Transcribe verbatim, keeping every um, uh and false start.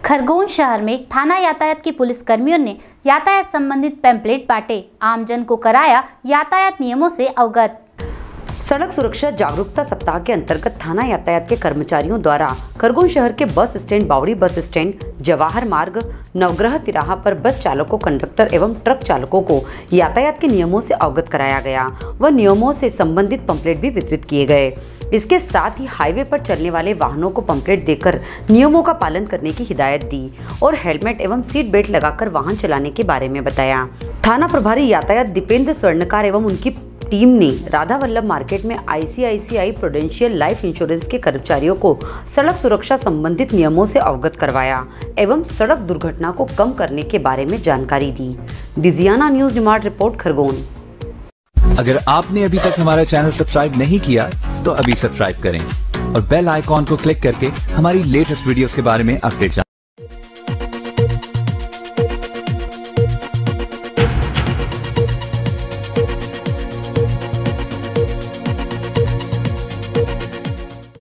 खरगोन शहर में थाना यातायात की पुलिस कर्मियों ने यातायात संबंधित पैम्पलेट बांटे, आमजन को कराया यातायात नियमों से अवगत। सड़क सुरक्षा जागरूकता सप्ताह के अंतर्गत थाना यातायात के कर्मचारियों द्वारा खरगोन शहर के बस स्टैंड, बावड़ी बस स्टैंड, जवाहर मार्ग, नवग्रह तिराहा पर बस चालकों, कंडक्टर एवं ट्रक चालकों को यातायात के नियमों से अवगत कराया गया व नियमों से संबंधित पंपलेट भी वितरित किए गए। इसके साथ ही हाईवे पर चलने वाले वाहनों को पंपलेट देकर नियमों का पालन करने की हिदायत दी और हेलमेट एवं सीट बेल्ट लगाकर वाहन चलाने के बारे में बताया। थाना प्रभारी यातायात दीपेंद्र स्वर्णकार एवं उनकी टीम ने राधा वल्लभ मार्केट में I C I C I Prudential life insurance के कर्मचारियों को सड़क सुरक्षा संबंधित नियमों से अवगत करवाया एवं सड़क दुर्घटना को कम करने के बारे में जानकारी दी। Digiana news demand report, Khargone. अगर आपने अभी तक हमारा चैनल सब्सक्राइब नहीं किया तो अभी सब्सक्राइब करें और बेल आइकॉन को क्लिक करके हमारी लेटेस्ट वीडियोस के बारे में अपडेट जानें।